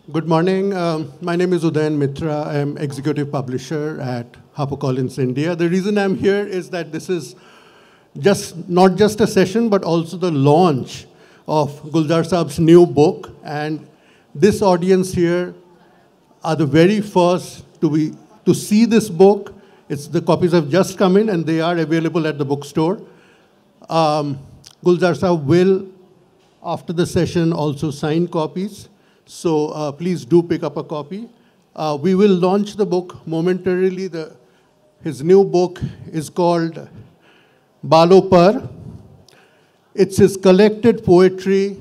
Good morning. My name is Udayan Mitra. I am executive publisher at HarperCollins India. The reason I'm here is that this is not just a session, but also the launch of Gulzar Saab's new book. And this audience here are the very first to see this book. The copies have just come in, and they are available at the bookstore. Gulzar Saab will, after the session, also sign copies. So please do pick up a copy. We will launch the book momentarily. His new book is called Balo Par. It's his collected poetry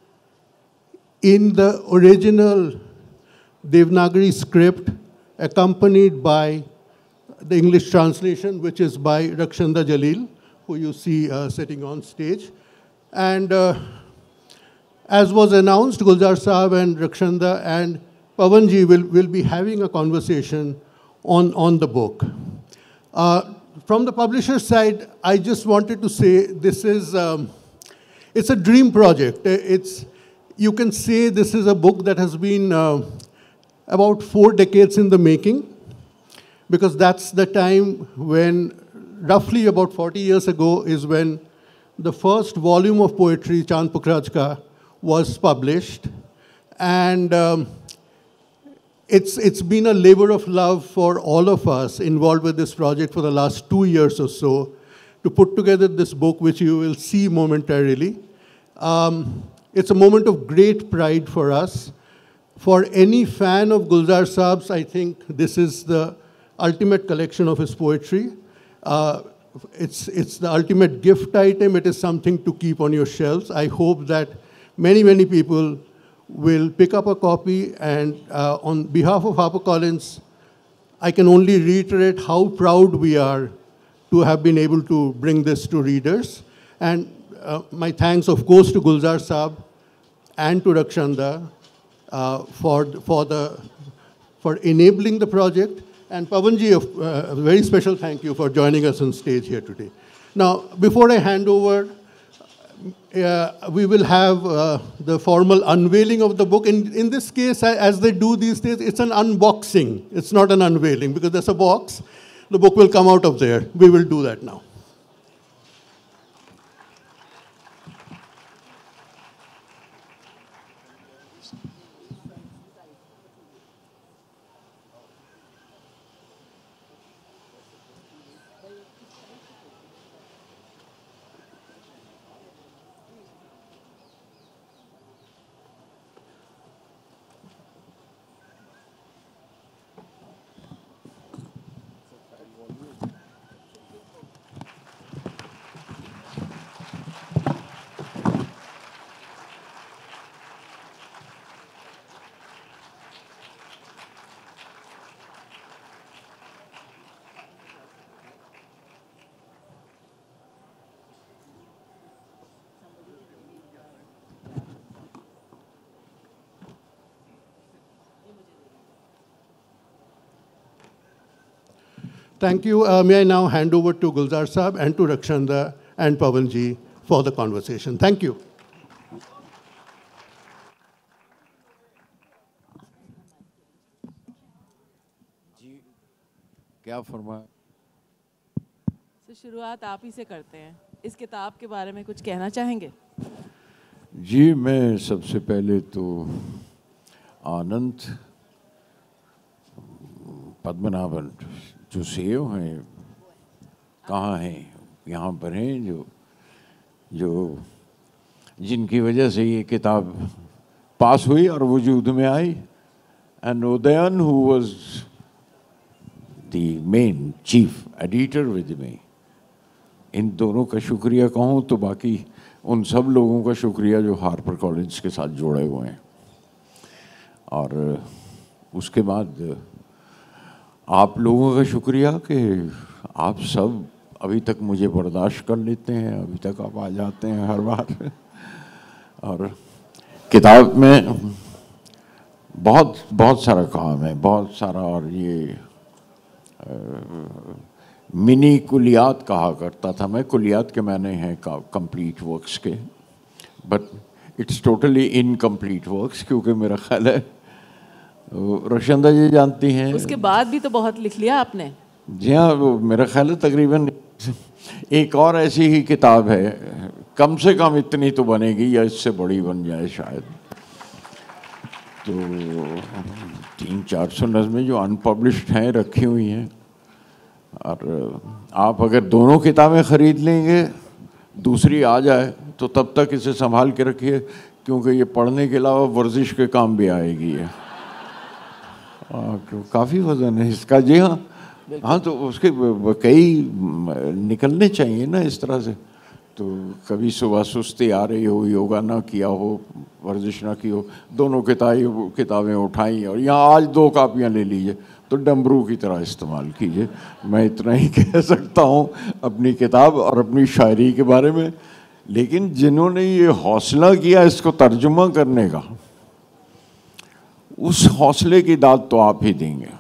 in the original Devanagari script, accompanied by the English translation, which is by Rakshanda Jalil, who you see sitting on stage. And as was announced, Gulzar Saab and Rakshanda and Pawanji will be having a conversation on the book. From the publisher's side, I just wanted to say this is, it's a dream project. You can say this is a book that has been about 4 decades in the making, because that's the time when, roughly about 40 years ago, is when the first volume of poetry, Chand Pukhraj Ka, was published. And it's been a labor of love for all of us involved with this project for the last 2 years or so to put together this book, which you will see momentarily. It's a moment of great pride for us. For any fan of Gulzar Saab's, I think this is the ultimate collection of his poetry. It's the ultimate gift item. It is something to keep on your shelves. I hope that many people will pick up a copy, and on behalf of HarperCollins, I can only reiterate how proud we are to have been able to bring this to readers. And my thanks, of course, to Gulzar Saab and to Rakshanda for enabling the project. And Pawanji, a very special thank you for joining us on stage here today. Now, before I hand over, we will have the formal unveiling of the book. In this case, as they do these days, it's an unboxing. It's not an unveiling, because there's a box. The book will come out of there. We will do that now. Thank you. May I now hand over to Gulzar Saab and to Rakshanda and Pawanji for the conversation. Thank you. जी क्या फरमाया? शुरुआत आप ही से करते हैं। इस किताब के बारे में कुछ कहना चाहेंगे? जी, मैं सबसे पहले तो आनंद पद्मनाभन जो सीईओ हैं, कहाँ हैं? यहाँ पर हैं, जिनकी वजह से ये किताब पास हुई और वजूद में आई। And Udayan who was the main chief editor with me, इन दोनों का शुक्रिया कहूँ तो बाकी उन सब लोगों का शुक्रिया जो हार्पर कॉलिंस के साथ जुड़े हुए हैं। और उसके बाद आप लोगों का शुक्रिया कि आप सब अभी तक मुझे बर्दाश्त कर लेते हैं, अभी तक आप आ जाते हैं हर बार। और किताब में बहुत सारा काम है, बहुत सारा। और ये मिनी कुलियात कहा करता था मैं, कुलियात के मैंने हैं कंप्लीट वर्क्स के, but it's totally incomplete works, क्योंकि मेरा ख्याल है रक्षंदा जी जानती हैं। उसके बाद भी तो बहुत लिख लिया आपने। जी हाँ, वो मेरा ख्याल है तकरीबन एक और ऐसी ही किताब है, कम से कम इतनी तो बनेगी या इससे बड़ी बन जाए शायद। तो 300-400 नज़में जो अनपब्लिश्ड हैं रखी हुई हैं, और आप अगर दोनों किताबें ख़रीद लेंगे, दूसरी आ जाए तो तब तक इसे संभाल के रखिए, क्योंकि ये पढ़ने के अलावा वर्जिश के काम भी आएगी है। काफ़ी वज़न है इसका। जी हाँ, हाँ, तो उसके कई निकलने चाहिए ना इस तरह से। तो कभी सुबह सुस्ती आ रही हो, योगा ना किया हो, वर्जिश ना की हो, दोनों किताबें उठाई और यहाँ आज 2 कापियाँ ले लीजिए, तो डमरू की तरह इस्तेमाल कीजिए। मैं इतना ही कह सकता हूँ अपनी किताब और अपनी शायरी के बारे में। लेकिन जिन्होंने ये हौसला किया इसको तर्जुमा करने का, उस हौसले की दाद तो आप ही देंगे।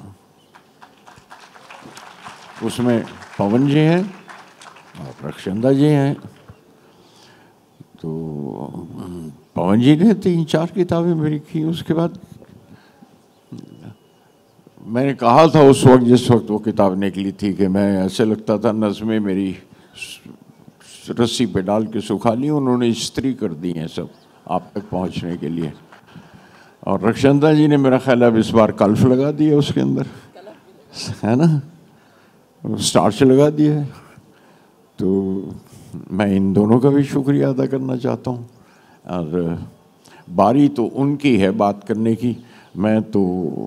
उसमें पवन जी हैं और रक्षंदा जी हैं। तो पवन जी ने 3-4 किताबें मेरी की। उसके बाद मैंने कहा था उस वक्त, जिस वक्त वो किताब निकली थी, कि मैं ऐसे लगता था नज़में मेरी रस्सी पे डाल के सुखा ली, उन्होंने इस्त्री कर दी हैं सब आप तक पहुंचने के लिए। और रक्षंदा जी ने मेरा ख्याल अब इस बार कल्फ लगा दिया उसके अंदर, है ना, स्टार्च लगा दिया है। तो मैं इन दोनों का भी शुक्रिया अदा करना चाहता हूँ। और बारी तो उनकी है बात करने की, मैं तो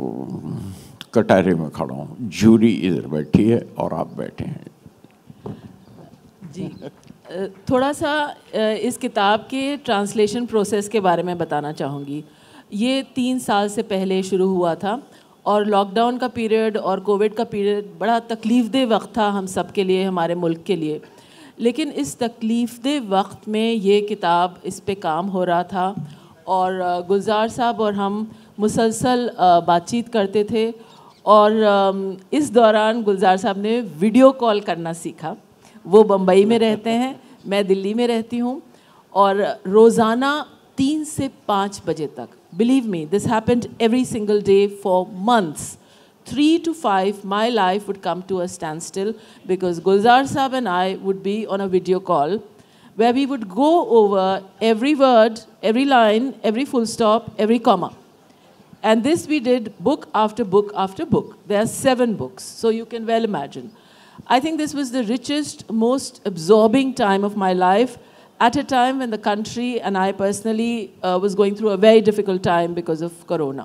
कटारे में खड़ा हूँ, जूरी इधर बैठी है और आप बैठे हैं। जी, थोड़ा सा इस किताब के ट्रांसलेशन प्रोसेस के बारे में बताना चाहूँगी। ये 3 साल से पहले शुरू हुआ था और लॉकडाउन का पीरियड और कोविड का पीरियड बड़ा तकलीफ़देह वक्त था हम सब के लिए, हमारे मुल्क के लिए। लेकिन इस तकलीफ़देह वक्त में ये किताब, इस पे काम हो रहा था और गुलजार साहब और हम मुसलसल बातचीत करते थे। और इस दौरान गुलजार साहब ने वीडियो कॉल करना सीखा। वो बम्बई में रहते हैं, मैं दिल्ली में रहती हूँ, और रोज़ाना 3 से 5 बजे तक, believe me, this happened every single day for months. 3 to 5, my life would come to a standstill because Gulzar Saab and I would be on a video call where we would go over every word, every line, every full stop, every comma. And this we did book after book after book. There are 7 books, so you can well imagine. I think this was the richest, most absorbing time of my life at a time when the country and I personally was going through a very difficult time because of Corona.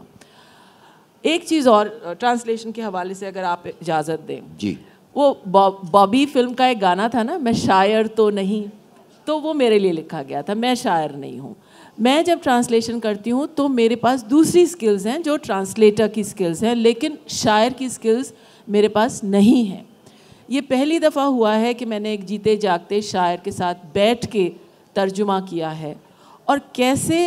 एक चीज़ और translation के हवाले से अगर आप इजाज़त दें जी, वो बॉबी फिल्म का एक गाना था ना, मैं शायर तो नहीं, तो वो मेरे लिए लिखा गया था। मैं शायर नहीं हूँ। मैं जब ट्रांसलेशन करती हूँ तो मेरे पास दूसरी स्किल्स हैं जो ट्रांसलेटर की स्किल्स हैं, लेकिन शायर की स्किल्स मेरे पास नहीं हैं। ये पहली दफ़ा हुआ है कि मैंने एक जीते जागते शायर के साथ बैठ के तर्जुमा किया है और कैसे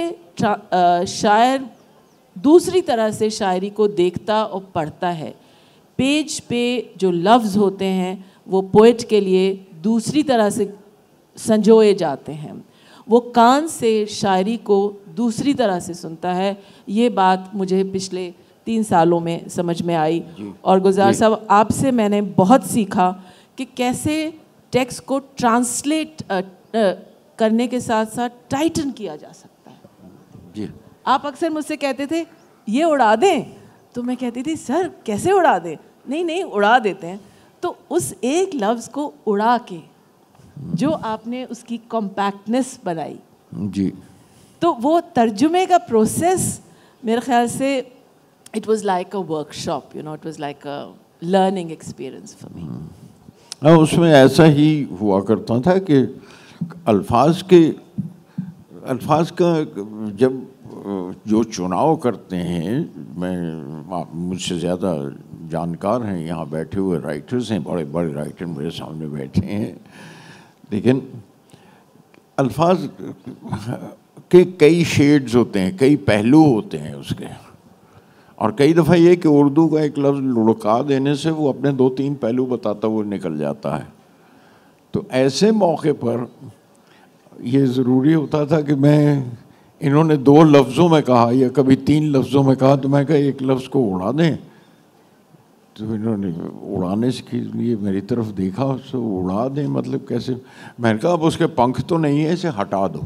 शायर दूसरी तरह से शायरी को देखता और पढ़ता है। पेज पे जो लफ्ज़ होते हैं वो पोइट के लिए दूसरी तरह से संजोए जाते हैं, वो कान से शायरी को दूसरी तरह से सुनता है। ये बात मुझे पिछले 3 सालों में समझ में आई और गुलजार साहब आपसे मैंने बहुत सीखा कि कैसे टेक्स्ट को ट्रांसलेट करने के साथ साथ टाइटन किया जा सकता है। जी, आप अक्सर मुझसे कहते थे ये उड़ा दें, तो मैं कहती थी सर कैसे उड़ा दें? नहीं नहीं, उड़ा देते हैं। तो उस एक लफ्ज़ को उड़ा के जो आपने उसकी कॉम्पैक्टनेस बनाई जी, तो वो तर्जुमे का प्रोसेस मेरे ख्याल से it was like a workshop, you know, it was like a learning experience for me. हाँ, उसमें ऐसा ही हुआ करता था कि अल्फाज का जब जो चुनाव करते हैं, मैं मुझसे ज़्यादा जानकार हैं यहाँ बैठे हुए राइटर्स हैं, बड़े बड़े राइटर मेरे सामने बैठे हैं, लेकिन अल्फाज के कई शेड्स होते हैं, कई पहलू होते हैं उसके। और कई दफ़ा ये कि उर्दू का एक लफ्ज़ लुढ़का देने से वो अपने 2-3 पहलू बताता हुआ निकल जाता है। तो ऐसे मौके पर ये ज़रूरी होता था कि मैं इन्होंने 2 लफ्ज़ों में कहा या कभी 3 लफ्ज़ों में कहा, तो मैं कहा एक लफ्ज़ को उड़ा दें। तो इन्होंने उड़ाने के लिए मेरी तरफ देखा, उसको उड़ा दें मतलब कैसे? मैंने कहा अब उसके पंख तो नहीं है, इसे हटा दो।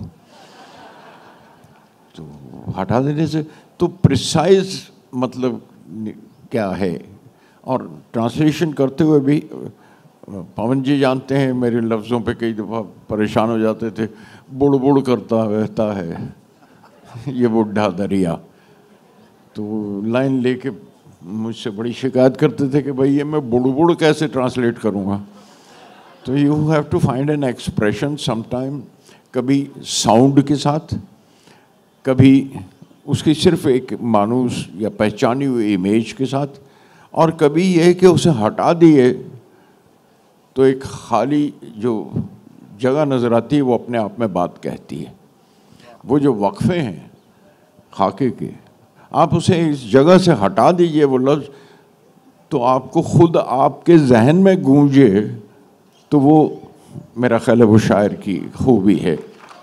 तो हटा देने से तो प्रिसाइज मतलब क्या है। और ट्रांसलेशन करते हुए भी पवन जी जानते हैं, मेरे लफ्ज़ों पे कई दफ़ा परेशान हो जाते थे। बुड़ बुड़ करता बहता है ये बुढ़ा दरिया। तो लाइन लेके मुझसे बड़ी शिकायत करते थे कि भाई ये मैं बुड़ बुड़ कैसे ट्रांसलेट करूँगा। तो you have to find an expression sometime, कभी साउंड के साथ, कभी उसकी सिर्फ एक मानूस या पहचानी हुई इमेज के साथ, और कभी यह कि उसे हटा दिए तो एक खाली जो जगह नज़र आती है वो अपने आप में बात कहती है। वो जो वक्फे हैं खाके के, आप उसे इस जगह से हटा दीजिए वो लफ्ज़, तो आपको खुद आपके जहन में गूंजे, तो वो मेरा ख्याल है वो शायर की खूबी है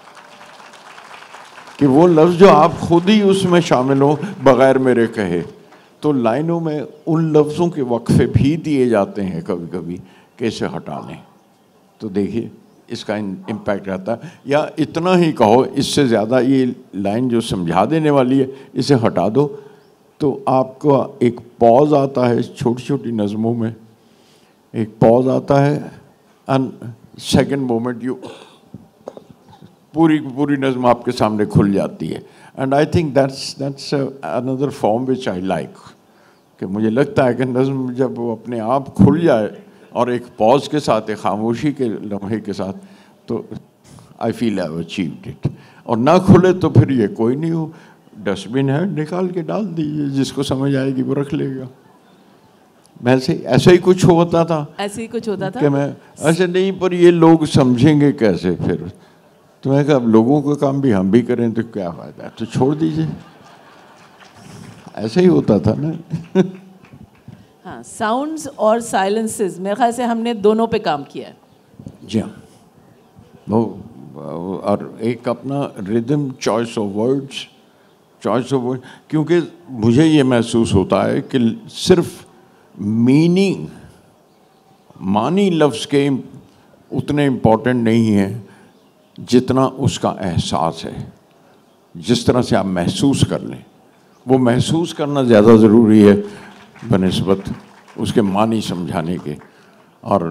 कि वो लफ्ज़ जो आप खुद ही उसमें शामिल हो बग़ैर मेरे कहे। तो लाइनों में उन लफ्ज़ों के वक्फे भी दिए जाते हैं कभी कभी, कैसे हटा लें। तो देखिए इसका इम्पैक्ट रहता है। या इतना ही कहो, इससे ज़्यादा ये लाइन जो समझा देने वाली है इसे हटा दो, तो आपका एक पॉज आता है छोटी छोटी नज़मों में, एक पॉज आता है एंड सेकंड मोमेंट यू पूरी पूरी नज़म आपके सामने खुल जाती है। And I think that's another form which I like, कि मुझे लगता है कि नज़म जब वो अपने आप खुल जाए और एक पॉज के साथ, एक खामोशी के लम्हे के साथ, तो I feel I have achieved it. और ना खुले तो फिर ये कोई नहीं हो, डस्टबिन है, निकाल के डाल दीजिए, जिसको समझ आएगी वो रख लेगा। वैसे ऐसा ही कुछ होता था, ऐसे ही कुछ होता था कि मैं ऐसे नहीं, पर ये लोग समझेंगे कैसे फिर। तो मैं कहा अब लोगों का काम भी हम भी करें तो क्या फ़ायदा है, तो छोड़ दीजिए। ऐसा ही होता था ना। हाँ, साउंड्स और साइलेंसेस मेरे ख्याल से हमने दोनों पे काम किया है। जी हाँ, वो और एक अपना रिदम, चॉइस ऑफ वर्ड्स, क्योंकि मुझे ये महसूस होता है कि सिर्फ मीनिंग, मानी लफ्ज़ के उतने इम्पोर्टेंट नहीं है जितना उसका एहसास है। जिस तरह से आप महसूस कर लें, वो महसूस करना ज़्यादा ज़रूरी है बनिस्बत उसके मानी समझाने के। और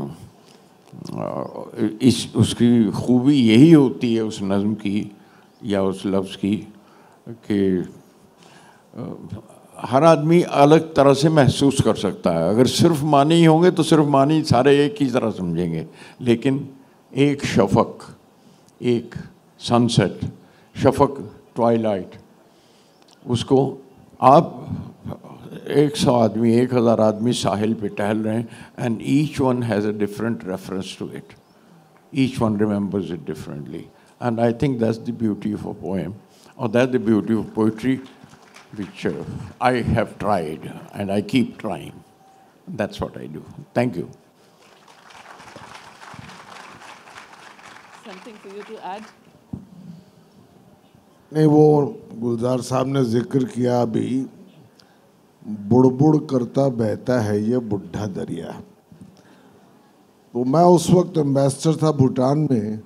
उसकी खूबी यही होती है उस नज़म की या उस लफ्ज़ की कि हर आदमी अलग तरह से महसूस कर सकता है। अगर सिर्फ मानी ही होंगे तो सिर्फ मानी सारे एक ही तरह समझेंगे, लेकिन एक शफक, एक सनसेट, शफक, ट्वाइलाइट, उसको आप 100 आदमी, 1000 आदमी साहिल पे टहल रहे हैं, and each one has a different reference to it, each one remembers it differently, and I think that's the beauty of a poem, और that's the beauty of poetry which I have tried and I keep trying. That's what I do. Thank you. Something for you to add? नहीं, वो गुलजार साहब ने जिक्र किया अभी, बुड़बुड़ करता बहता है ये बुढ़ा दरिया। तो मैं उस वक्त एम्बेसडर था भूटान में,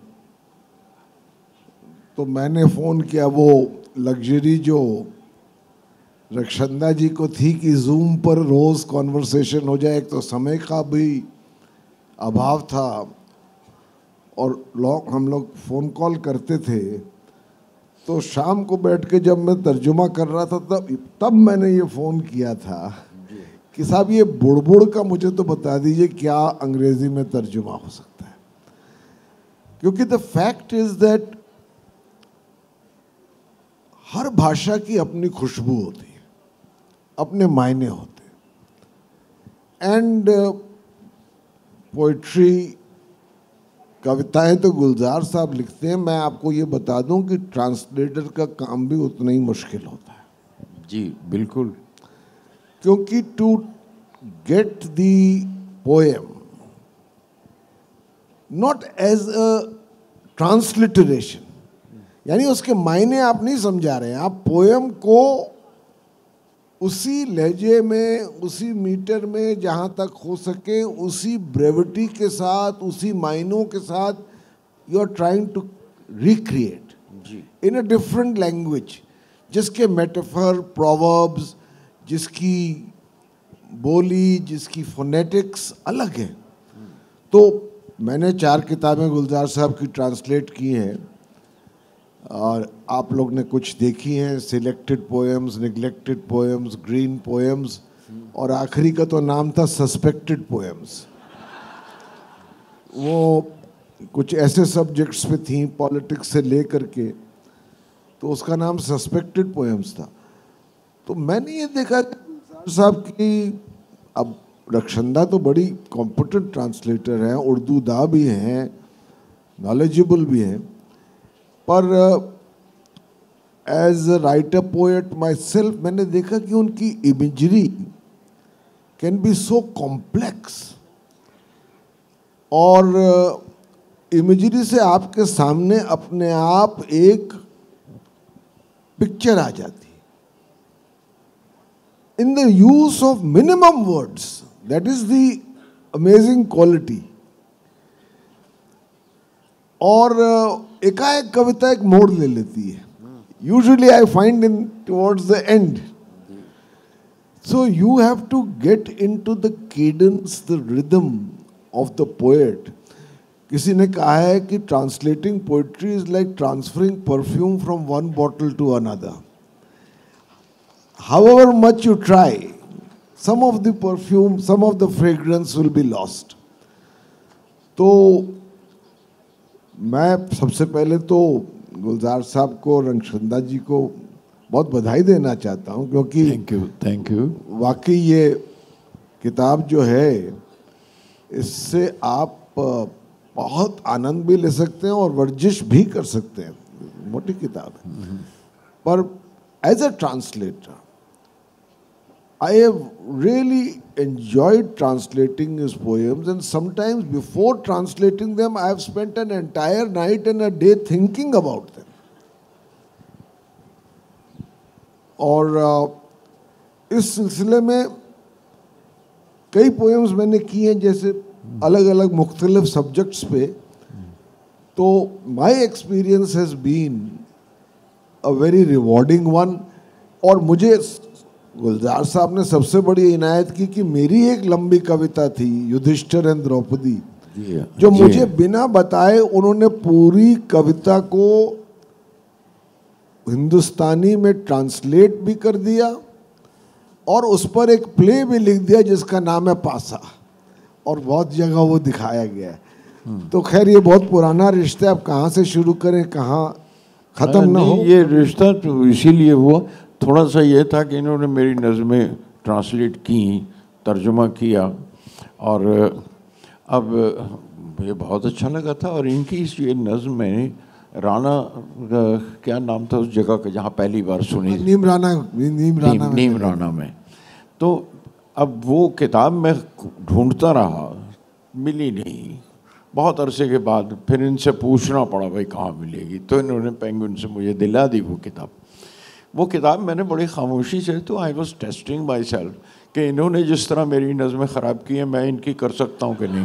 तो मैंने फ़ोन किया, वो लग्जरी जो रक्षंदा जी को थी कि जूम पर रोज़ कॉन्वर्सेशन हो जाए, एक तो समय का भी अभाव था और हम लोग फ़ोन कॉल करते थे। तो शाम को बैठ के जब मैं तर्जुमा कर रहा था तब मैंने ये फ़ोन किया था कि साहब ये बुड़बुड़ का मुझे तो बता दीजिए क्या अंग्रेज़ी में तर्जुमा हो सकता है, क्योंकि द फैक्ट इज़ दैट हर भाषा की अपनी खुशबू होती है, अपने मायने होते हैं। एंड पोइट्री, कविताएं तो गुलजार साहब लिखते हैं। मैं आपको ये बता दूं कि ट्रांसलेटर का काम भी उतना ही मुश्किल होता है। जी बिल्कुल, क्योंकि to get the poem not as a transliteration, यानी उसके मायने आप नहीं समझा रहे हैं, आप पोयम को उसी लहजे में, उसी मीटर में जहाँ तक हो सके, उसी ब्रेविटी के साथ, उसी मायनों के साथ you are trying to recreate in a different language, जिसके मेटाफर, प्रोवर्ब्स, जिसकी बोली, जिसकी फोनेटिक्स अलग है। तो मैंने 4 किताबें गुलजार साहब की ट्रांसलेट की हैं और आप लोग ने कुछ देखी हैं, selected poems, neglected poems, green poems, और आखिरी का तो नाम था सस्पेक्टेड पोएम्स। वो कुछ ऐसे सब्जेक्ट्स पे थी, पॉलिटिक्स से ले करके, तो उसका नाम सस्पेक्टेड पोएम्स था। तो मैंने ये देखा कि साहब की, अब रक्षंदा तो बड़ी कॉम्पिटेंट ट्रांसलेटर हैं, उर्दू दा भी हैं, नॉलेजेबल भी हैं, पर as a writer poet myself मैंने देखा कि उनकी imagery can be so complex, और इमेजरी से आपके सामने अपने आप एक पिक्चर आ जाती है in the use of minimum words. That is the amazing quality. और एकाएक कविता एक मोड़ ले लेती है। Usually I find in towards the end, so you have to get into the cadence, the rhythm of the poet. किसी ने कहा है कि translating poetry is like transferring perfume from one bottle to another. However much you try, some of the perfume, some of the fragrance will be lost. तो मैं सबसे पहले तो गुलजार साहब को, रक्षंदा जी को बहुत बधाई देना चाहता हूँ, क्योंकि थैंक यू वाकई ये किताब जो है, इससे आप बहुत आनंद भी ले सकते हैं और वर्जिश भी कर सकते हैं। मोटी किताब है, पर as a translator I have really enjoyed translating his poems, and sometimes before translating them, I have spent an entire night and a day thinking about them. और इस सिलसिले में कई पोएम्स मैंने की हैं, जैसे अलग अलग मुख्तलिफ सब्जेक्ट्स पे। तो my experience has been a very rewarding one. और मुझे गुलजार साहब ने सबसे बड़ी इनायत की कि मेरी एक लंबी कविता थी, युधिष्ठिर एंड द्रौपदी, जो मुझे बिना बताए उन्होंने पूरी कविता को हिंदुस्तानी में ट्रांसलेट भी कर दिया और उस पर एक प्ले भी लिख दिया जिसका नाम है पासा, और बहुत जगह वो दिखाया गया है। तो खैर ये बहुत पुराना रिश्ता है, अब कहाँ से शुरू करें, कहाँ ख़त्म ना हो। ये रिश्ता तो इसीलिए हुआ, थोड़ा सा ये था कि इन्होंने मेरी नज़में ट्रांसलेट की, तर्जुमा किया, और अब ये बहुत अच्छा लगा था। और इनकी इस ये नज़म मैंने राणा, क्या नाम था उस जगह का जहाँ पहली बार सुनी, नीम राणा में। तो अब वो किताब मैं ढूंढता रहा, मिली नहीं। बहुत अरसे के बाद फिर इनसे पूछना पड़ा भाई कहाँ मिलेगी, तो इन्होंने पेंगुइन से मुझे दिला दी वो किताब। वो किताब मैंने बड़ी खामोशी से, तो I was testing myself कि इन्होंने जिस तरह मेरी नज़में ख़राब की हैं, मैं इनकी कर सकता हूँ कि नहीं।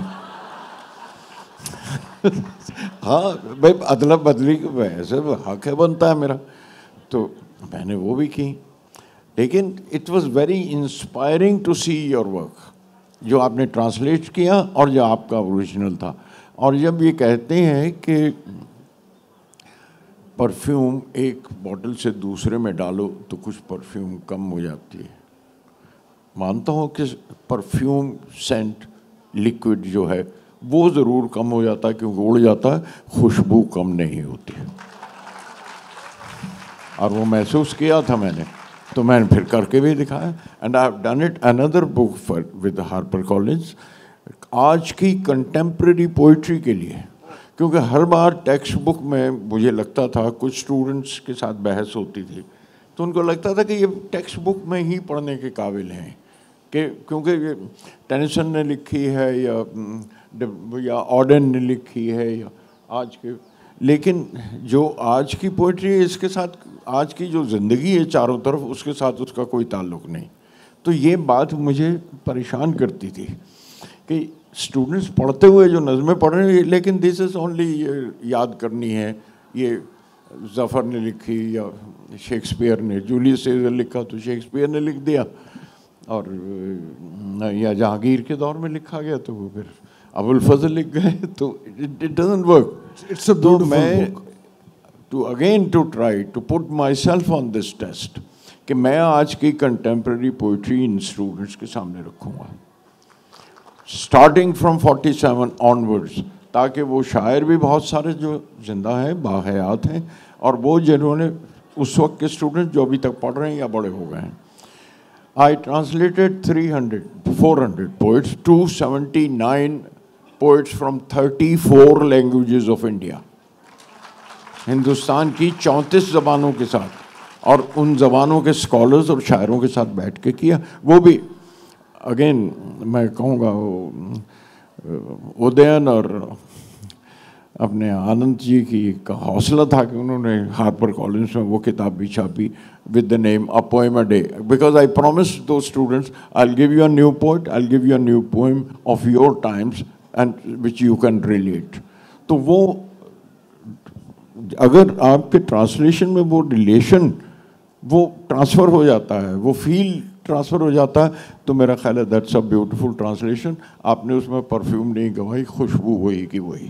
हाँ भाई, अदला बदली वैसे हक है, बनता है मेरा, तो मैंने वो भी की। लेकिन it was very inspiring to see your work, जो आपने ट्रांसलेट किया और जो आपका ओरिजिनल था। और जब ये कहते हैं कि परफ्यूम एक बॉटल से दूसरे में डालो तो कुछ परफ्यूम कम हो जाती है, मानता हूँ कि परफ्यूम सेंट लिक्विड जो है वो ज़रूर कम हो जाता है, क्योंकि उड़ जाता है, खुशबू कम नहीं होती। और वो महसूस किया था मैंने, तो मैंने फिर करके भी दिखाया। And I have done it another book for with Harper Collins, आज की कंटेम्प्रेरी पोइट्री के लिए, क्योंकि हर बार टेक्स्ट बुक में मुझे लगता था, कुछ स्टूडेंट्स के साथ बहस होती थी, तो उनको लगता था कि ये टेक्स्ट बुक में ही पढ़ने के काबिल हैं, कि क्योंकि ये टेनिसन ने लिखी है या ऑडेन ने लिखी है या आज के लेकिन जो आज की पोइट्री है इसके साथ आज की जो ज़िंदगी है चारों तरफ उसके साथ उसका कोई ताल्लुक़ नहीं। तो ये बात मुझे परेशान करती थी कि स्टूडेंट्स पढ़ते हुए जो नज़में पढ़ रहे हैं, लेकिन दिस इज़ ओनली याद करनी है, ये ज़फ़र ने लिखी या शेक्सपियर ने, जूलियस सीज़र लिखा तो शेक्सपियर ने लिख दिया, और या जहांगीर के दौर में लिखा गया तो वो फिर अबुल फजल लिख गए, तो it doesn't work. It's a beautiful मैं book. To try to put myself on this test कि मैं आज की कंटेम्प्रेरी पोइट्री इन स्टूडेंट्स के सामने रखूँगा स्टार्टिंग फ्रॉम 47 ऑनवर्ड्स, ताकि वो शायर भी बहुत सारे जो जिंदा हैं, बाहयात हैं, और वो जिन्होंने उस वक्त के स्टूडेंट जो अभी तक पढ़ रहे हैं या बड़े हो गए हैं। I translated 400 poets, 279 poets from 34 languages of India, Hindustan की 34 ज़बानों के साथ, और उन ज़बानों के स्कॉलर्स और शायरों के साथ बैठ के किया। वो भी अगेन मैं कहूँगा उदयन और अपने आनंद जी की का हौसला था कि उन्होंने हार्पर कॉलिंस में वो किताब भी छापी with the name a poem a day, because I promise to students I will give you a new poet, I will give you a new poem of your times and which you can relate. तो वो अगर आपके translation में वो relation वो transfer हो जाता है, वो फील ट्रांसफ़र हो जाता है, तो मेरा ख्याल है दैट्स अ ब्यूटीफुल ट्रांसलेशन। आपने उसमें परफ्यूम नहीं गवाई, खुशबू वही की वही।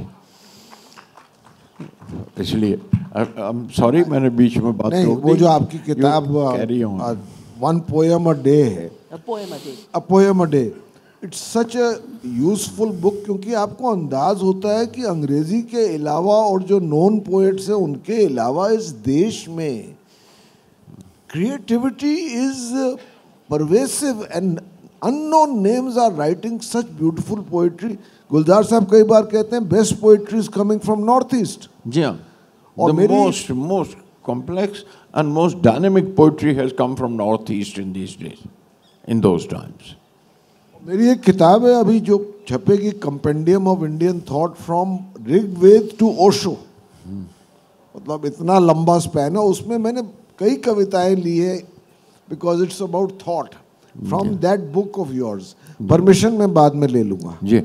इसलिए सॉरी मैंने बीच में बात नहीं, वो जो आपकी किताब वन पोएम अ डे है, A poem a day. A poem a day, it's such a useful book, क्योंकि आपको अंदाज होता है कि अंग्रेजी के अलावा और जो नॉन पोएट्स हैं उनके अलावा इस देश में creativity is pervasive and unknown names are writing such beautiful poetry. गुलजार साहब कई बार कहते हैं best poetry is coming from north east. जी हाँ, और the मेरी most complex and most dynamic poetry has come from northeast in these days, in those times. मेरी एक किताब है अभी जो छपेगी, compendium of Indian thought from Rigveda to Osho, मतलब इतना लंबा स्पैन है, उसमें मैंने कई कविताएं ली है because it's about thought from that book of yours. Permission मैं बाद में ले लूँगा जी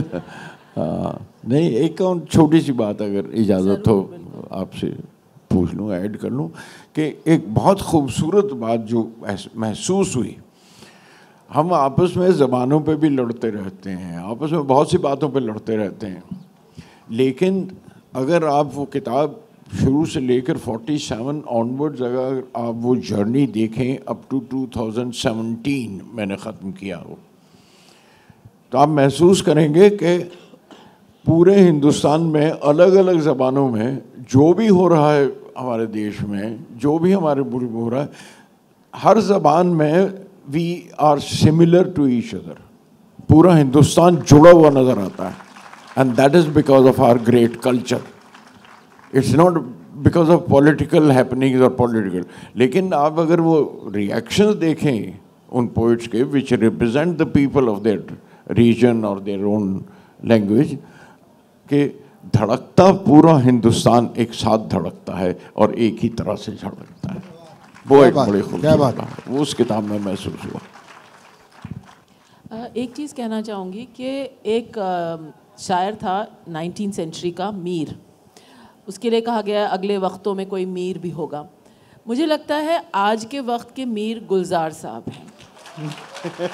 नहीं, एक और छोटी सी बात अगर इजाज़त हो आपसे पूछ लूँ, ऐड कर लूँ कि एक बहुत खूबसूरत बात जो महसूस हुई, हम आपस में ज़बानों पे भी लड़ते रहते हैं, आपस में बहुत सी बातों पे लड़ते रहते हैं, लेकिन अगर आप वो किताब शुरू से लेकर 47 ऑनवर्ड्स अगर आप वो जर्नी देखें अप टू 2017 मैंने ख़त्म किया हो, तो आप महसूस करेंगे कि पूरे हिंदुस्तान में अलग अलग ज़बानों में जो भी हो रहा है हमारे देश में, जो भी हमारे मुल्क में हो रहा है, हर ज़बान में we are similar to each other. पूरा हिंदुस्तान जुड़ा हुआ नज़र आता है, and that is because of our great culture. It's not because of political happenings और पॉलिटिकल, लेकिन आप अगर वो रिएक्शंस देखें उन पोइट्स के which represent the people of their region और देयर ओन लैंग्वेज, के धड़कता पूरा हिंदुस्तान एक साथ धड़कता है और एक ही तरह से धड़कता है। वो एक बड़ी खूबसूरत बात वो उस किताब में महसूस हुआ। एक चीज़ कहना चाहूँगी कि एक शायर था 19th सेंचुरी का, मीर, उसके लिए कहा गया अगले वक्तों में कोई मीर भी होगा। मुझे लगता है आज के वक्त के मीर गुलजार साहब हैं।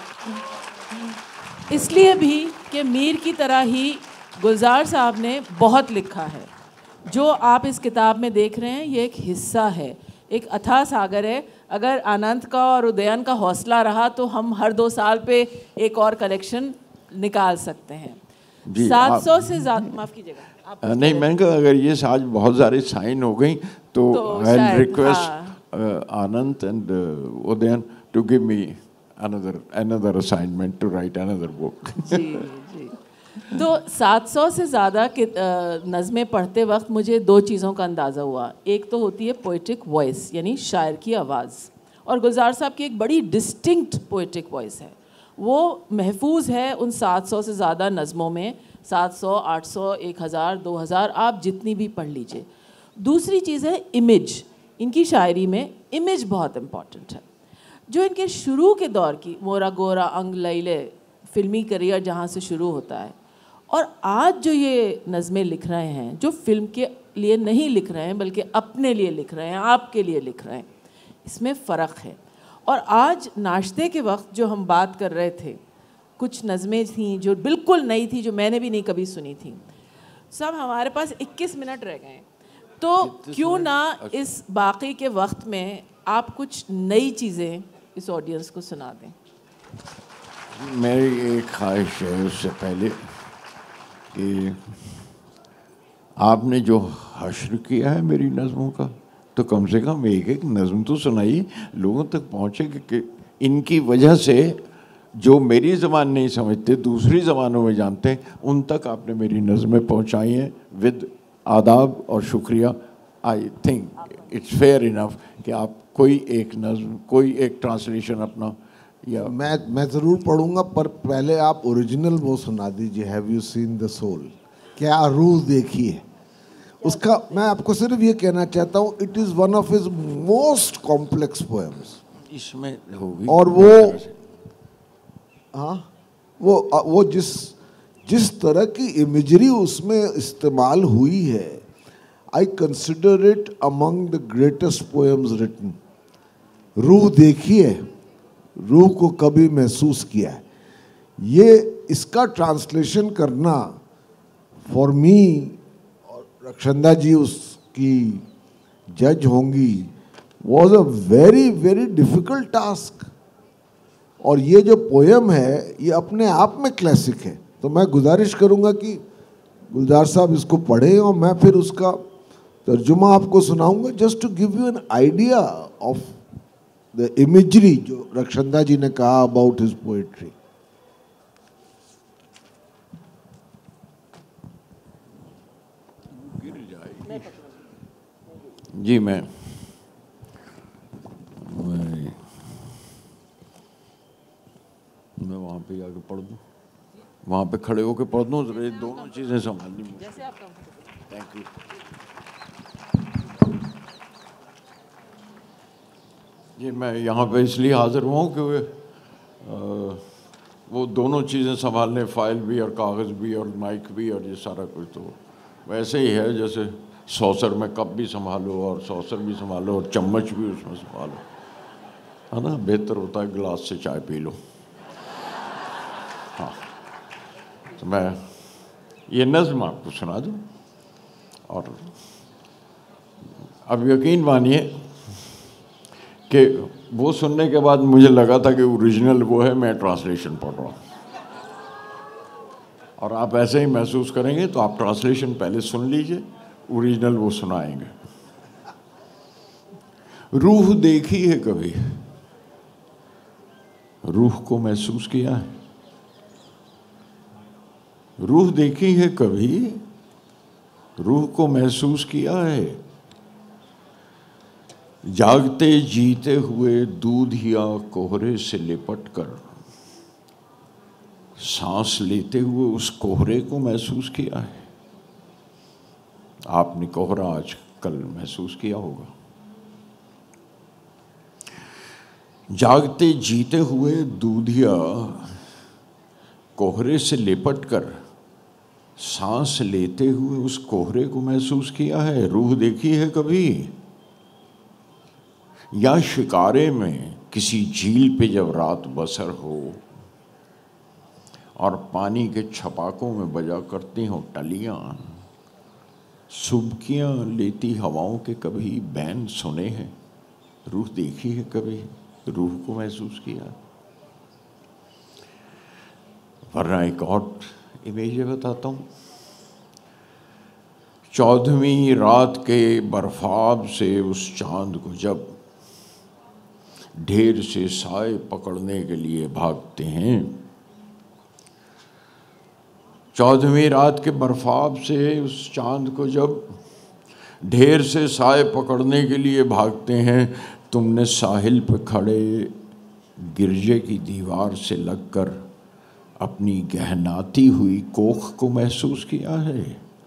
इसलिए भी कि मीर की तरह ही गुलजार साहब ने बहुत लिखा है। जो आप इस किताब में देख रहे हैं ये एक हिस्सा है, एक अथाह सागर है। अगर आनंद का और उदयन का हौसला रहा तो हम हर 2 साल पे एक और कलेक्शन निकाल सकते हैं। 700 से ज़्यादा, माफ़ कीजिएगा नहीं, मैंने कहा अगर ये आज बहुत सारी साइन हो गई तो I will request Anand and Udayan to give me another assignment to write another book. जी। तो 700 से ज़्यादा नज़में पढ़ते वक्त मुझे 2 चीज़ों का अंदाज़ा हुआ। एक तो होती है पोइट्रिक वॉइस, यानी शायर की आवाज़, और गुलजार साहब की एक बड़ी डिस्टिंक्ट पोइट्रिक वॉइस है, वो महफूज है उन 700 से ज़्यादा नज़मों में। 700, 800, 1000, 2000, आप जितनी भी पढ़ लीजिए। दूसरी चीज़ है इमेज। इनकी शायरी में इमेज बहुत इम्पॉर्टेंट है। जो इनके शुरू के दौर की मोरा गोरा अंग लैले फिल्मी करियर जहाँ से शुरू होता है, और आज जो ये नज़में लिख रहे हैं, जो फिल्म के लिए नहीं लिख रहे हैं बल्कि अपने लिए लिख रहे हैं, आपके लिए लिख रहे हैं, इसमें फ़र्क है। और आज नाश्ते के वक्त जो हम बात कर रहे थे, कुछ नज़में थीं जो बिल्कुल नई थी, जो मैंने भी नहीं कभी सुनी थी। सब हमारे पास 21 मिनट रह गए, तो क्यों ना इस बाकी के वक्त में आप कुछ नई चीज़ें इस ऑडियंस को सुना दें। मेरी एक ख्वाहिश है उससे पहले कि आपने जो हश्र किया है मेरी नज़मों का, तो कम से कम एक एक नज़म तो सुनाइए, लोगों तक पहुँचे कि इनकी वजह से जो मेरी ज़बान नहीं समझते दूसरी ज़बानों में जानते हैं, उन तक आपने मेरी नज़में पहुँचाई हैं विद आदाब और शुक्रिया। I think it's fair enough कि आप कोई एक नज़म, कोई एक ट्रांसलेशन अपना, या मैं ज़रूर पढ़ूंगा, पर पहले आप ओरिजिनल वो सुना दीजिए, have you seen the soul, क्या रूह देखी है उसका। मैं आपको सिर्फ ये कहना चाहता हूँ, it is one of his most complex poems. इसमें होगी और वो हाँ, वो जिस तरह की इमेजरी उसमें इस्तेमाल हुई है, I consider it among the greatest poems written. रूह देखी है, रूह को कभी महसूस किया है, ये इसका ट्रांसलेशन करना फॉर मी, और रक्षंदा जी उसकी जज होंगी, was a very very difficult task. और ये जो पोएम है ये अपने आप में क्लासिक है, तो मैं गुजारिश करूँगा कि गुलजार साहब इसको पढ़ें और मैं फिर उसका तर्जुमा आपको सुनाऊंगा, just to give you an idea of the imagery जो रक्षंदा जी ने कहा अबाउट हिज पोएट्री। जी मैं वहाँ पे आके पढ़ दूँ, वहाँ पे खड़े होके पढ़ दूँ, ये दोनों चीज़ें संभालनी मुश्किल। Thank you. जी मैं यहाँ पे इसलिए हाज़िर हुआ हूँ कि वो दोनों चीज़ें संभालने, फाइल भी और कागज़ भी और माइक भी और ये सारा कुछ, तो वैसे ही है जैसे सॉसर में कप भी संभालो और सॉसर भी संभालो और चम्मच भी उसमें संभालो, है ना। बेहतर होता है गिलास से चाय पी लो। हाँ, तो मैं ये नज़्म आपको सुना दूँ, और अब यकीन मानिए कि वो सुनने के बाद मुझे लगा था कि ओरिजिनल वो है, मैं ट्रांसलेशन पढ़ रहा हूँ। और आप ऐसे ही महसूस करेंगे, तो आप ट्रांसलेशन पहले सुन लीजिए, ओरिजिनल वो सुनाएंगे। रूह देखी है कभी, रूह को महसूस किया है। रूह देखी है कभी, रूह को महसूस किया है। जागते जीते हुए दूधिया कोहरे से लिपट कर सांस लेते हुए उस कोहरे को महसूस किया है। आपने कोहरा आज कल महसूस किया होगा। जागते जीते हुए दूधिया कोहरे से लिपट कर सांस लेते हुए उस कोहरे को महसूस किया है। रूह देखी है कभी, या शिकारे में किसी झील पे जब रात बसर हो और पानी के छपाकों में बजा करती हों टलियां, सुबकियां लेती हवाओं के कभी बैन सुने हैं। रूह देखी है कभी, रूह को महसूस किया। वरना एक और इमेज बताता हूँ। 14वीं रात के बर्फाब से उस चांद को जब ढेर से साए पकड़ने के लिए भागते हैं, 14वीं रात के बर्फाब से उस चांद को जब ढेर से साए पकड़ने के लिए भागते हैं, तुमने साहिल पे खड़े गिरजे की दीवार से लगकर अपनी गहनाती हुई कोख को महसूस किया है?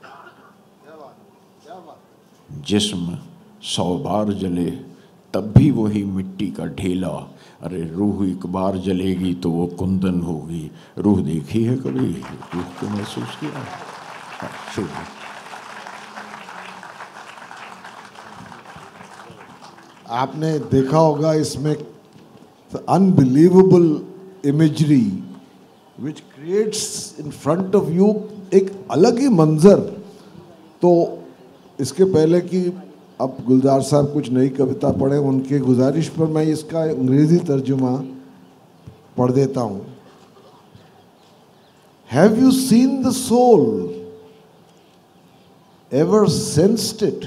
जिस्म 100 बार जले तब भी वही मिट्टी का ढेला, अरे रूह एक बार जलेगी तो वो कुंदन होगी। रूह देखी है कभी? रूह को महसूस किया है? शुक्रिया। आपने देखा होगा इसमें unbelievable imagery which creates in front of you एक अलग ही मंजर। तो इसके पहले कि अब गुलजार साहब कुछ नई कविता पढ़े, उनके गुजारिश पर मैं इसका अंग्रेजी तर्जुमा पढ़ देता हूँ। Have you seen the soul, ever sensed it?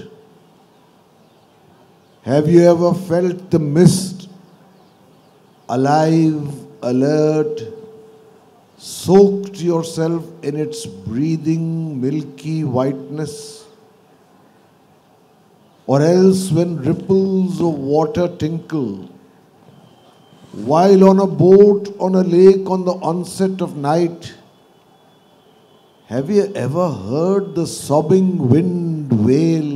Have you ever felt the mist, alive, alert, soaked yourself in its breathing, milky whiteness? Or else when ripples of water tinkle, while on a boat on a lake on the onset of night, have you ever heard the sobbing wind wail?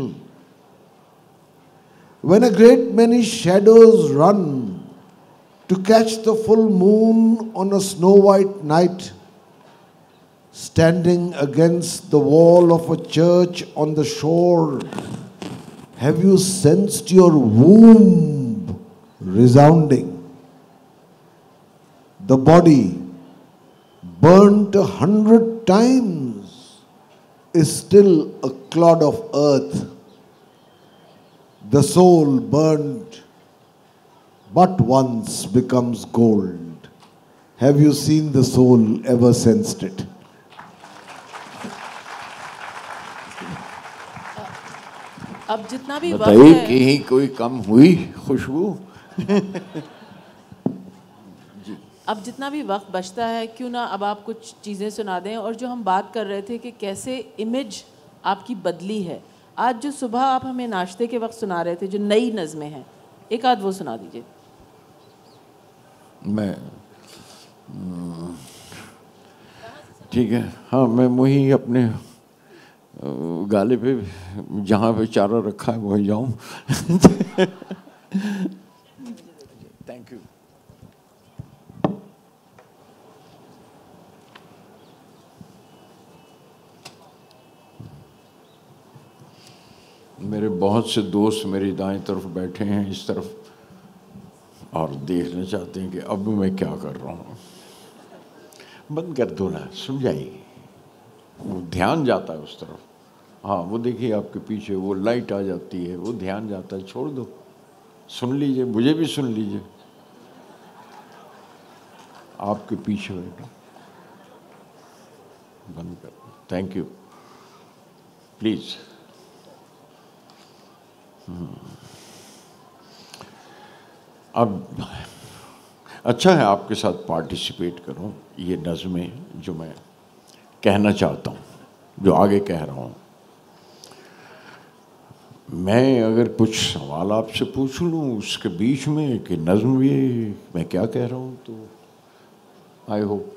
When a great many shadows run to catch the full moon on a snow-white night, standing against the wall of a church on the shore, have you sensed your womb resounding? The body, burnt 100 times, is still a clod of earth. The soul burnt but once becomes gold. Have you seen the soul, ever sensed it? अब जितना भी वक्त बताइए है, कहीं कोई कम हुई खुशबू? अब जितना भी वक्त बचता है, क्यों ना अब आप कुछ चीज़ें सुना दें। और जो हम बात कर रहे थे कि कैसे इमेज आपकी बदली है, आज जो सुबह आप हमें नाश्ते के वक्त सुना रहे थे, जो नई नज़में हैं, एक आध वो सुना दीजिए। मैं ठीक है, हाँ, मैं वही अपने गाले पे जहाँ पे चारा रखा है वही जाऊँ। Thank you. मेरे बहुत से दोस्त मेरी दाएं तरफ बैठे हैं, इस तरफ, और देखना चाहते हैं कि अब मैं क्या कर रहा हूँ। बंद कर दो ना, समझाइए, वो ध्यान जाता है उस तरफ। हाँ, वो देखिए आपके पीछे वो लाइट आ जाती है, वो ध्यान जाता है, छोड़ दो, सुन लीजिए, मुझे भी सुन लीजिए। आपके पीछे बैठो, बंद कर दो। Thank you, please. अब अच्छा है आपके साथ पार्टिसिपेट करूं, ये नज़में जो मैं कहना चाहता हूं, जो आगे कह रहा हूं। मैं अगर कुछ सवाल आपसे पूछ लूं उसके बीच में कि नज़म भी मैं क्या कह रहा हूं, तो आई होप,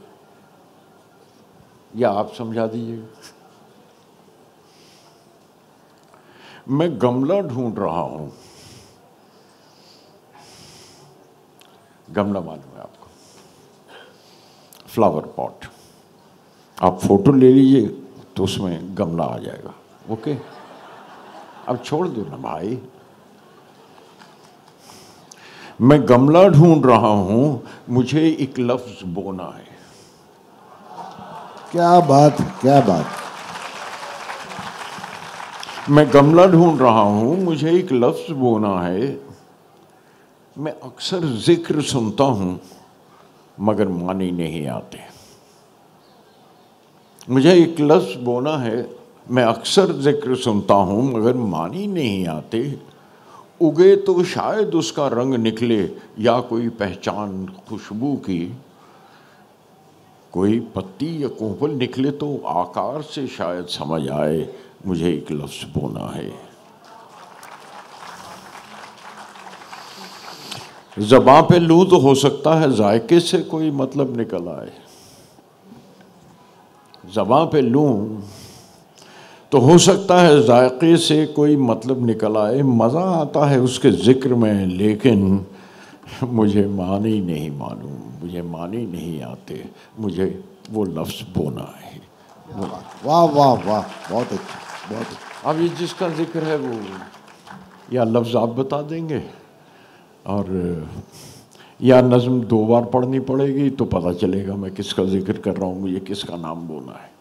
या आप समझा दीजिएगा। मैं गमला ढूंढ रहा हूं। गमला मालूम है आपको? Flower pot. आप फोटो ले लीजिए तो उसमें गमला आ जाएगा। ओके, अब छोड़ दो ना भाई। मैं गमला ढूंढ रहा हूं, मुझे एक लफ्ज बोना है। क्या बात, क्या बात। मैं गमला ढूंढ रहा हूं, मुझे एक लफ्ज बोना है। मैं अक्सर जिक्र सुनता हूं मगर मानी नहीं आते। मुझे एक लफ्ज बोना है, मैं अक्सर जिक्र सुनता हूं मगर मानी नहीं आते। उगे तो शायद उसका रंग निकले या कोई पहचान खुशबू की। कोई पत्ती या कोपल निकले तो आकार से शायद समझ आए। मुझे एक लफ्ज बोना है। ज़बां पे लूँ तो हो सकता है जायके से कोई मतलब निकल आए। ज़बां पे लूँ तो हो सकता है जायके से कोई मतलब निकल आए, मज़ा आता है उसके ज़िक्र में, लेकिन मुझे मानी नहीं मालूम, मुझे मानी नहीं आते, मुझे वो लफ्ज़ बोना है। वाह वाह वाह, बहुत अच्छा, बहुत अच्छा। अब ये जिसका जिक्र है वो या लफ्ज़ आप बता देंगे और या नज़्म 2 बार पढ़नी पड़ेगी तो पता चलेगा मैं किसका जिक्र कर रहा हूँ, मुझे किसका नाम बोलना है।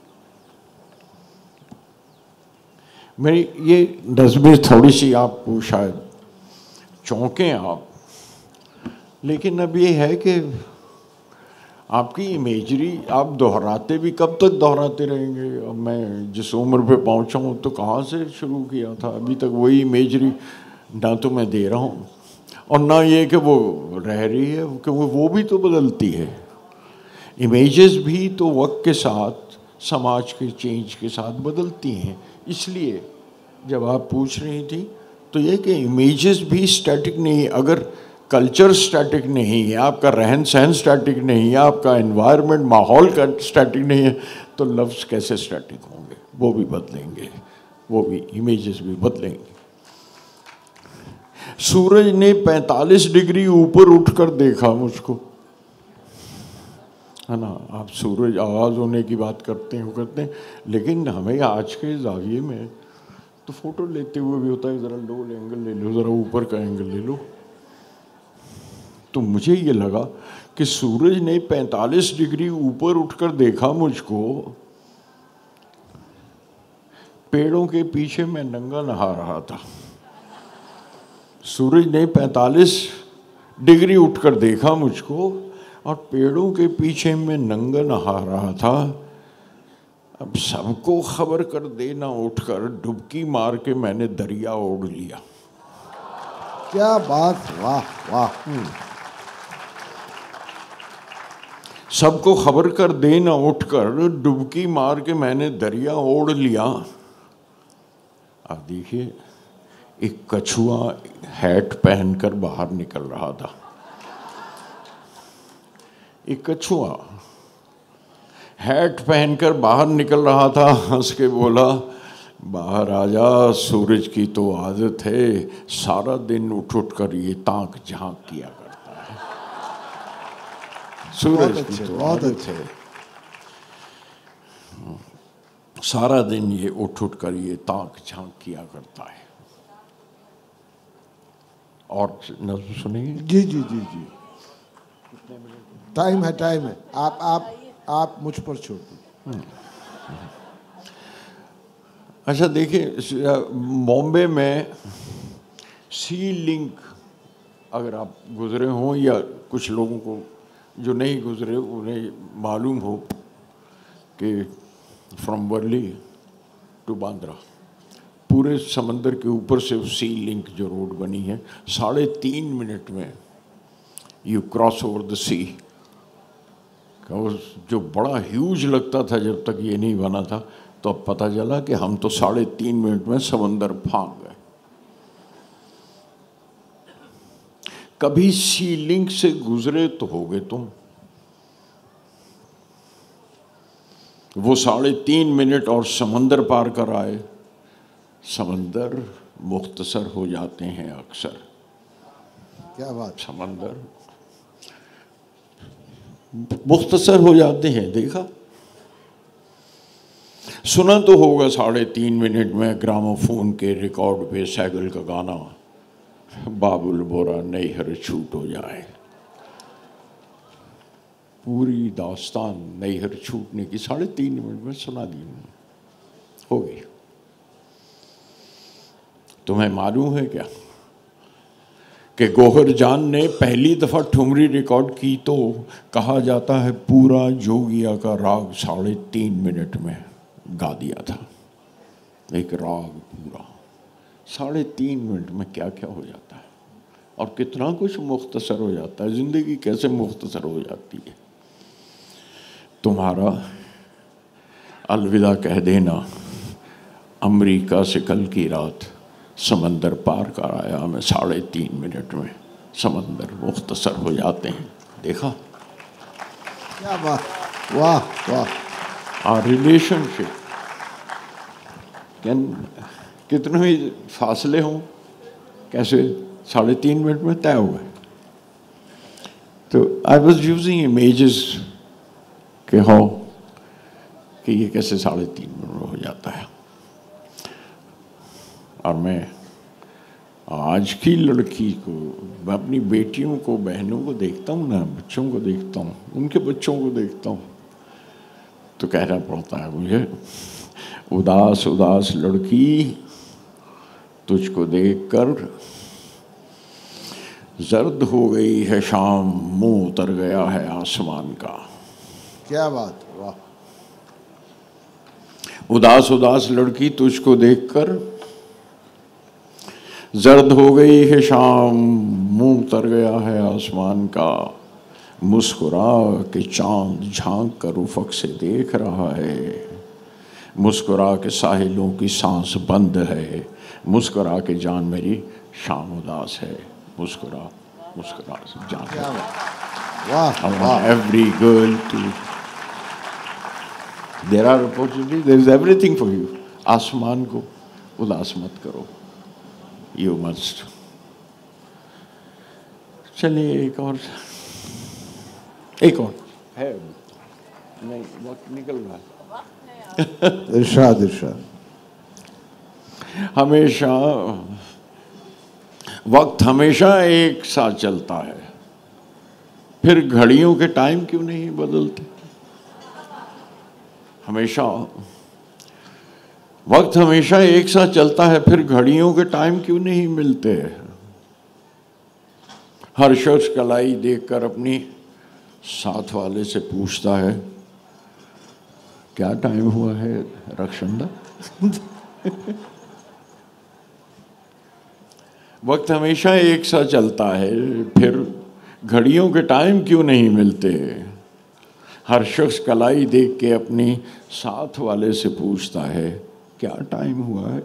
मेरी ये नज़्में थोड़ी सी आपको शायद चौंकें आप, लेकिन अब ये है कि आपकी इमेजरी आप दोहराते भी कब तक दोहराते रहेंगे। अब मैं जिस उम्र पे पहुंचा हूँ तो कहाँ से शुरू किया था, अभी तक वही इमेजरी ना तो मैं दे रहा हूँ और ना ये कि वो रह रही है, क्योंकि वो भी तो बदलती है। इमेजेस भी तो वक्त के साथ समाज के चेंज के साथ बदलती हैं। इसलिए जब आप पूछ रही थी तो ये कि इमेजेस भी स्टैटिक नहीं, अगर कल्चर स्टैटिक नहीं है, आपका रहन सहन स्टैटिक नहीं है, आपका एनवायरनमेंट माहौल का स्टैटिक नहीं है, तो लफ्ज़ कैसे स्टैटिक होंगे? वो भी बदलेंगे, वो भी इमेजेस भी बदलेंगे। सूरज ने 45 डिग्री ऊपर उठकर देखा मुझको, है ना। आप सूरज आगाज़ होने की बात करते हैं, लेकिन हमें आज के ज़ाविये में तो फ़ोटो लेते हुए भी होता है, ज़रा लो एंगल ले लो, ज़रा ऊपर का एंगल ले लो। तो मुझे ये लगा कि सूरज ने 45 डिग्री ऊपर उठकर देखा मुझको, पेड़ों के पीछे मैं नंगा नहा रहा था। सूरज ने 45 डिग्री उठकर देखा मुझको और पेड़ों के पीछे मैं नंगा नहा रहा था। अब सबको खबर कर देना, उठकर डुबकी मार के मैंने दरिया ओढ़ लिया। क्या बात, वाह वाह। सबको खबर कर देना, उठकर डुबकी मार के मैंने दरिया ओढ़ लिया। अब देखिए, एक कछुआ हैट पहनकर बाहर निकल रहा था। एक कछुआ हैट पहनकर बाहर निकल रहा था, हंस के बोला, बाहर आजा, सूरज की तो आदत है, सारा दिन उठ उठ कर ये ताक झांक किया करता है। सूरज की तो आदत है, सारा दिन ये उठ उठ कर ये ताक झांक किया करता है। और नज़्म सुनिए। जी जी जी जी, टाइम है, टाइम है, आप मुझ पर छोड़ दीजिए। अच्छा देखिए, बॉम्बे में सी लिंक अगर आप गुज़रे हों या कुछ लोगों को जो नहीं गुज़रे उन्हें मालूम हो कि फ्रॉम वर्ली टू बांद्रा पूरे समंदर के ऊपर से सी लिंक जो रोड बनी है, 3.5 मिनट में you cross over the sea. जो बड़ा ह्यूज लगता था जब तक ये नहीं बना था, तो अब पता चला कि हम तो 3.5 मिनट में समंदर फांक गए। कभी सी लिंक से गुजरे तो होगे तुम, वो 3.5 मिनट और समंदर पार कर आए। समंदर मुख्तसर हो जाते हैं अक्सर। क्या बात, समंदर मुख्तसर हो जाते हैं। देखा सुना तो होगा 3.5 मिनट में ग्रामोफोन के रिकॉर्ड पे सैगल का गाना, बाबुल बोरा नैहर छूट हो जाए। पूरी दास्तान नैहर छूटने की 3.5 मिनट में सुना दी हो गई। तुम्हें मालूम है क्या कि गौहर जान ने पहली दफ़ा ठुमरी रिकॉर्ड की तो कहा जाता है पूरा जोगिया का राग 3.5 मिनट में गा दिया था। एक राग पूरा 3.5 मिनट में क्या क्या हो जाता है और कितना कुछ मुख्तसर हो जाता है। ज़िंदगी कैसे मुख्तसर हो जाती है। तुम्हारा अलविदा कह देना, अमेरिका से कल की रात समंदर पार कर आया मैं 3.5 मिनट में, समंदर मुख्तसर हो जाते हैं। देखा क्या बात, वाह वाह। our relationship can कितने भी फासले हों कैसे 3.5 मिनट में तय हो गए. तो आई वॉज यूजिंग इमेजेस कि हाउ कि ये कैसे 3.5 मिनट में हो जाता है. और मैं आज की लड़की को, मैं अपनी बेटियों को, बहनों को देखता हूँ ना, बच्चों को देखता हूँ, उनके बच्चों को देखता हूँ, तो कहना पड़ता है मुझे, उदास उदास लड़की तुझको देखकर जर्द हो गई है शाम, मुंह उतर गया है आसमान का. क्या बात, वाह. उदास उदास लड़की तुझको देखकर जर्द हो गई है शाम, मुंह उतर गया है आसमान का. मुस्कुरा के चांद झांक कर उफक से देख रहा है, मुस्कुरा के साहिलों की सांस बंद है, मुस्कुरा के जान मेरी शाम उदास है. मुस्कुरा मुस्कुरा जान. वाह वाह. Every girl too, there are opportunity, there is everything for you. आसमान को उदास मत करो, यू मस्ट. चलिए एक और है, नहीं वक्त निकल रहा है. इरशाद इरशाद. हमेशा वक्त हमेशा एक साथ चलता है, फिर घड़ियों के टाइम क्यों नहीं बदलते. हमेशा वक्त हमेशा एक साथ चलता है, फिर घड़ियों के टाइम क्यों नहीं मिलते. हर शख्स कलाई देखकर अपनी साथ वाले से पूछता है क्या टाइम हुआ है रक्षंदा. वक्त हमेशा एक साथ चलता है, फिर घड़ियों के टाइम क्यों नहीं मिलते. हर शख्स कलाई देख के अपनी साथ वाले से पूछता है क्या टाइम हुआ है.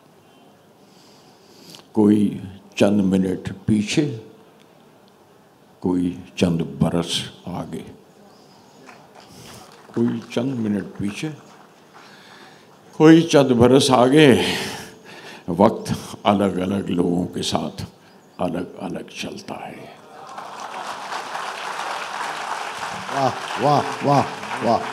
कोई चंद मिनट पीछे, कोई चंद बरस आगे. कोई चंद मिनट पीछे, कोई चंद बरस आगे. वक्त अलग अलग लोगों के साथ अलग अलग चलता है. वाह वाह वाह वाह.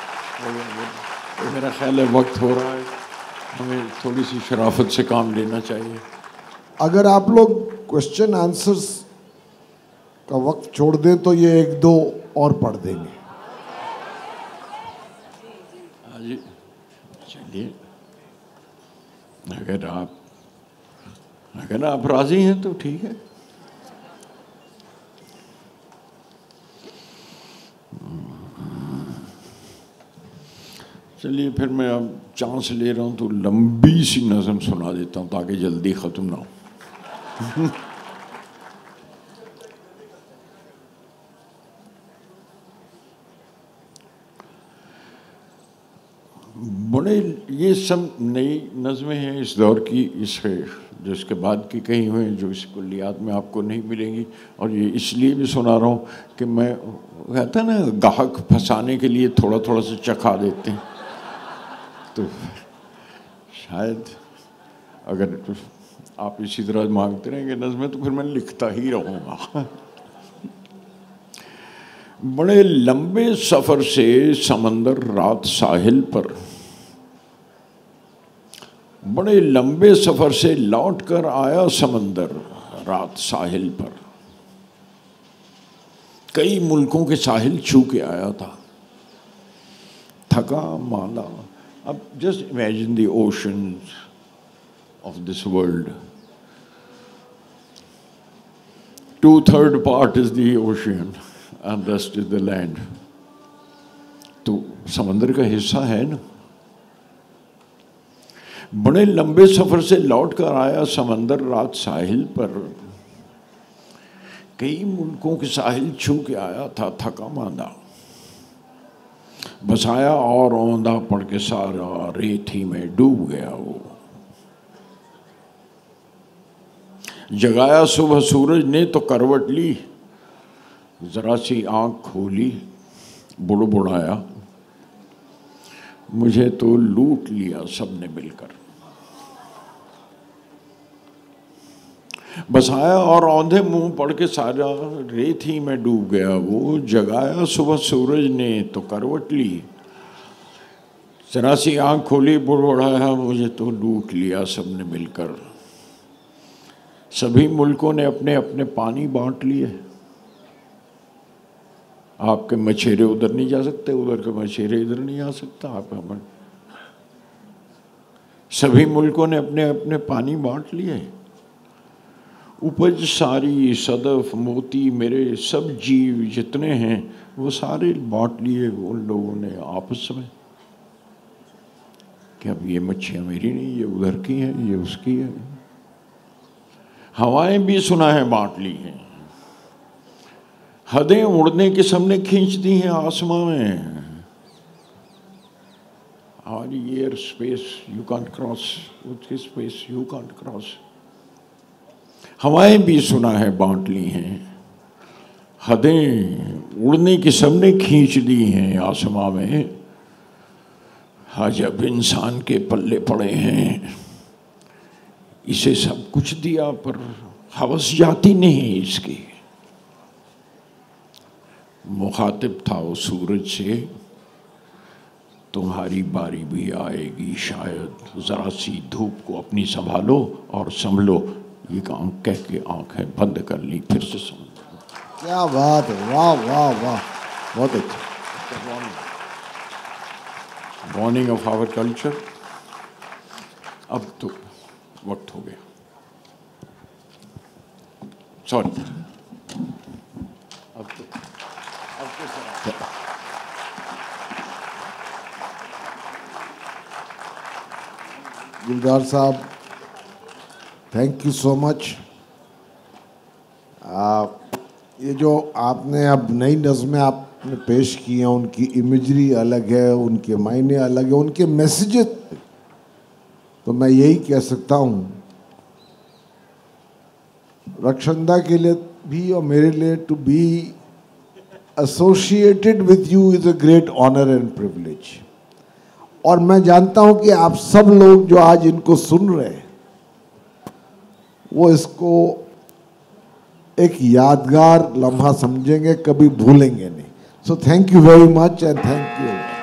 मेरा ख्याल है वक्त हो रहा है, हमें थोड़ी सी शराफत से काम लेना चाहिए. अगर आप लोग क्वेश्चन आंसर्स का वक्त छोड़ दें तो ये 1-2 और पढ़ देंगे. जी चलिए, अगर आप राजी हैं तो ठीक है. चलिए फिर मैं अब चांस ले रहा हूं तो लंबी सी नज़म सुना देता हूं ताकि जल्दी ख़त्म ना हो. बड़े ये सब नई नज़में हैं इस दौर की, इससे जो इसके बाद की कही हुई हैं जो इस कुल्लियात में आपको नहीं मिलेंगी. और ये इसलिए भी सुना रहा हूँ कि मैं कहता है ना, गाहक फंसाने के लिए थोड़ा थोड़ा सा चखा देते हैं, तो शायद अगर आप इसी तरह मांगते रहेंगे नज़में तो फिर मैं लिखता ही रहूँगा. बड़े लंबे सफ़र से समंदर रात साहिल पर, बड़े लंबे सफ़र से लौट कर आया समंदर रात साहिल पर. कई मुल्कों के साहिल छू के आया था, थका मांदा. अब just imagine the ocean of this world. 2/3 part is the ocean and rest is the land. तो समंदर का हिस्सा है ना. बड़े लंबे सफर से लौट कर आया समंदर रात साहिल पर. कई मुल्कों के साहिल छू के आया था थका मांदा. बसाया और औंधा पड़ के सारा रेत ही में डूब गया वो. जगाया सुबह सूरज ने तो करवट ली, जरा सी आंख खोली बुड़बुड़ाया. मुझे तो लूट लिया सबने मिलकर। बसाया और औंधे मुंह पड़ के सारा रेत ही में डूब गया वो। जगाया सुबह सूरज ने तो करवट ली, जरा सी आँख खोली बुड़बुड़ाया, मुझे तो लूट लिया सबने मिलकर। सभी मुल्कों ने अपने अपने पानी बांट लिए। आपके मछेरे उधर नहीं जा सकते, उधर के मछेरे इधर नहीं आ सकता। आप हमें सभी मुल्कों ने अपने अपने पानी बांट लिए। उपज सारी सदफ मोती मेरे सब जीव जितने हैं वो सारे बांट लिए उन लोगों ने आपस में कि अब ये मच्छियाँ मेरी नहीं, ये उधर की है, ये उसकी है। हवाएं भी सुना है बांट ली हैं। हदें उड़ने की सबने खींच दी हैं आसमां में। और air space you can't cross, उसकी स्पेस यू कांट क्रॉस। हवाएं भी सुना है बांट ली हैं। हदें उड़ने की सबने खींच दी हैं आसमां में। हाँ, जब इंसान के पल्ले पड़े हैं, इसे सब कुछ दिया पर हवस जाती नहीं इसकी। मुखातिब था वो सूरज से, तुम्हारी बारी भी आएगी शायद, ज़रा सी धूप को अपनी संभालो और संभलो। ये काम कह के आंखें बंद कर ली, फिर से समझो। क्या बात है, वाह वाह वाह, बहुत अच्छा। Warning of our culture. अब तो वक्त हो गया, सॉरी। अब तो गुलजार साहब, थैंक यू सो मच। ये जो आपने अब नई नज़में आपने पेश की हैं, उनकी इमेजरी अलग है, उनके मायने अलग है, उनके मैसेजेस, तो मैं यही कह सकता हूँ रक्षंदा के लिए भी और मेरे लिए, to be associated with you is a great honour and privilege. और मैं जानता हूँ कि आप सब लोग जो आज इनको सुन रहे हैं वो इसको एक यादगार लम्हा समझेंगे, कभी भूलेंगे नहीं। So thank you very much and thank you.